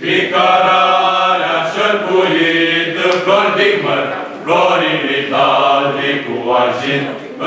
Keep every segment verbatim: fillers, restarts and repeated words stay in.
Picararea șerpuită, flori din măr, florile dalbe cu argint,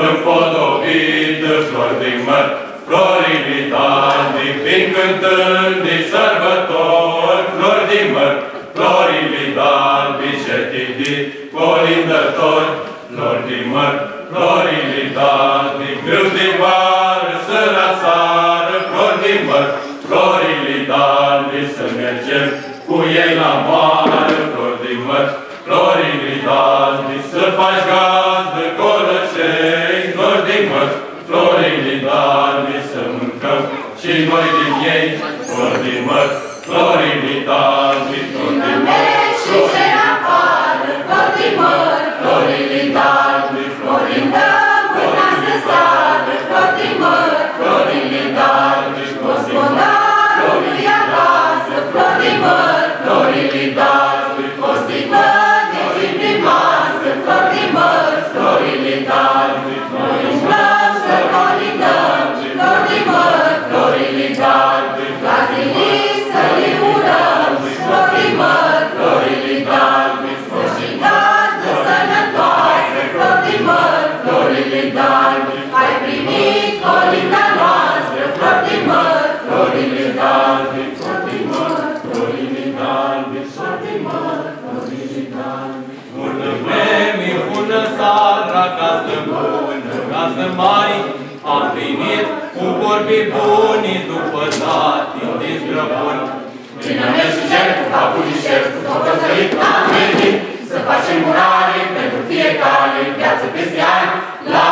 împodobită, flori din măr, florile dalbe, prin cântând de sărbători, flori din măr, florile dalbe, șertidii, colindători, flori din măr, florile dalbe, grâu de vară, să răsară, flori din măr, florile dalbe, să mergem cu ei la moară, flori din măr, florile dalbe, să faci gazdă colăcei, flori din măr, florile dalbe, să mâncăm și noi din ei, flori din măr, florile dalbe, flori din măr, și afară, flori din măr, florile dalbe, florindă, mâna să sară, flori din măr, florile dalbe, gospodarului acasă, flori din măr, florile dalbe, o sticlă de gin prin masă, flori din măr, florile dalbe, noi umblăm să colindăm, flori din măr, florile dalbe, la zilii să le urăm, flori din măr, florile dalbe, să și gazdă sănătoasă, flori din măr, florile dalbe, ai primit colinda noastră, flori din măr, florile dalbe, flori din măr, florile dalbe, flori din măr, florile dalbe. Bună vreme, bună seara, gazdă bună, gazdă mare, am primit cu vorbi buni după tati din străbun. Cine mergi și cer, cu capul și cer, cu tot căsărit, am venit să facem urare pentru fiecare viață peste ani, la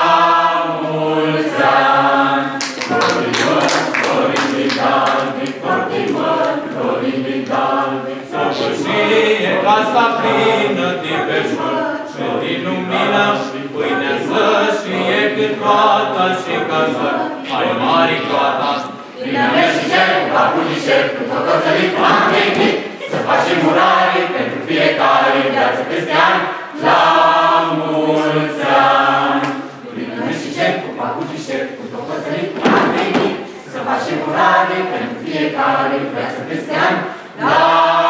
mulți ani. Florii măr, florii dalbe, florii măr, florii dalbe, Să pășie casa plină din veșmânt și din lumină, pâinea să-și fie cât roata și casă, mai mari toata. Cine mergi și cer, cu capul și cer, cu tot căsărit, am venit să facem urare pentru fiecare viață peste ani, la mulți ani. Cine mergi și cer, cu capul și cer, cu tot căsărit, am venit să facem urare pentru fiecare viață peste ani, la